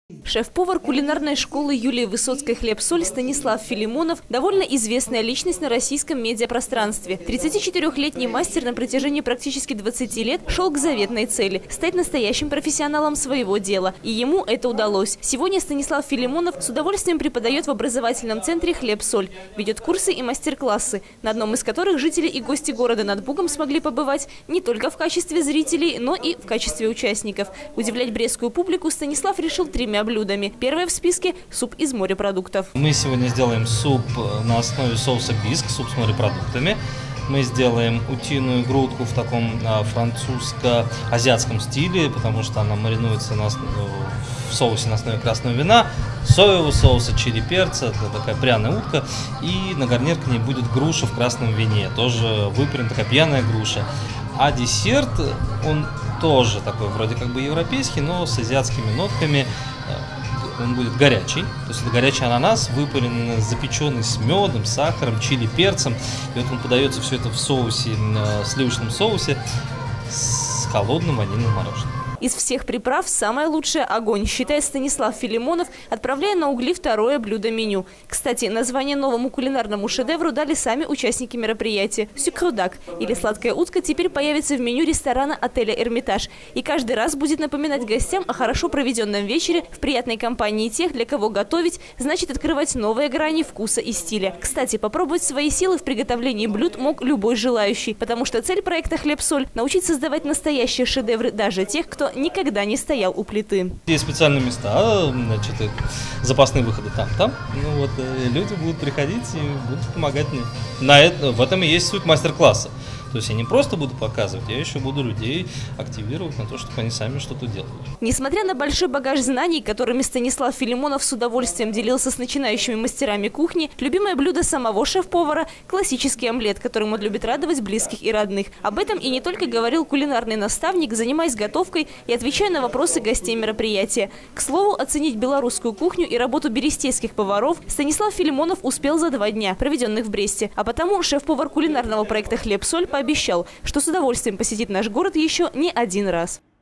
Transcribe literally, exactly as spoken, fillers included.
Шеф-повар кулинарной школы Юлии Высоцкой «Хлеб-соль» Станислав Филимонов – довольно известная личность на российском медиапространстве. тридцатичетырёхлетний мастер на протяжении практически двадцати лет шел к заветной цели – стать настоящим профессионалом своего дела. И ему это удалось. Сегодня Станислав Филимонов с удовольствием преподает в образовательном центре «Хлеб-соль». Ведет курсы и мастер-классы, на одном из которых жители и гости города над Бугом смогли побывать не только в качестве зрителей, но и в качестве участников. Удивлять брестскую публику Станислав решил тремя блюдами. Первое в списке – суп из морепродуктов. Мы сегодня сделаем суп на основе соуса биск, суп с морепродуктами. Мы сделаем утиную грудку в таком французско-азиатском стиле, потому что она маринуется на, в соусе на основе красного вина, соевого соуса, чили, перца, это такая пряная утка. И на гарнир к ней будет груша в красном вине, тоже выпарена, такая пьяная груша. А десерт, он тоже такой вроде как бы европейский, но с азиатскими нотками. Он будет горячий, то есть это горячий ананас, выпаренный, запеченный с медом, сахаром, чили, перцем. И вот он подается все это в соусе, в сливочном соусе с холодным ванильным мороженым. Из всех приправ самое лучшее – огонь, считает Станислав Филимонов, отправляя на угли второе блюдо меню. Кстати, название новому кулинарному шедевру дали сами участники мероприятия. «Сюкрудак» или «Сладкая утка» теперь появится в меню ресторана отеля «Эрмитаж». И каждый раз будет напоминать гостям о хорошо проведенном вечере в приятной компании тех, для кого готовить, значит открывать новые грани вкуса и стиля. Кстати, попробовать свои силы в приготовлении блюд мог любой желающий, потому что цель проекта «Хлеб-соль» – научить создавать настоящие шедевры даже тех, кто никогда не стоял у плиты. Есть специальные места, значит, запасные выходы там, там. Ну вот, люди будут приходить и будут помогать мне. На это, в этом и есть суть мастер-класса. То есть я не просто буду показывать, я еще буду людей активировать на то, чтобы они сами что-то делали. Несмотря на большой багаж знаний, которыми Станислав Филимонов с удовольствием делился с начинающими мастерами кухни, любимое блюдо самого шеф-повара – классический омлет, которым он любит радовать близких и родных. Об этом и не только говорил кулинарный наставник, занимаясь готовкой и отвечая на вопросы гостей мероприятия. К слову, оценить белорусскую кухню и работу берестейских поваров Станислав Филимонов успел за два дня, проведенных в Бресте. А потому шеф-повар кулинарного проекта «Хлеб-соль» пообещал, что с удовольствием посетит наш город еще не один раз.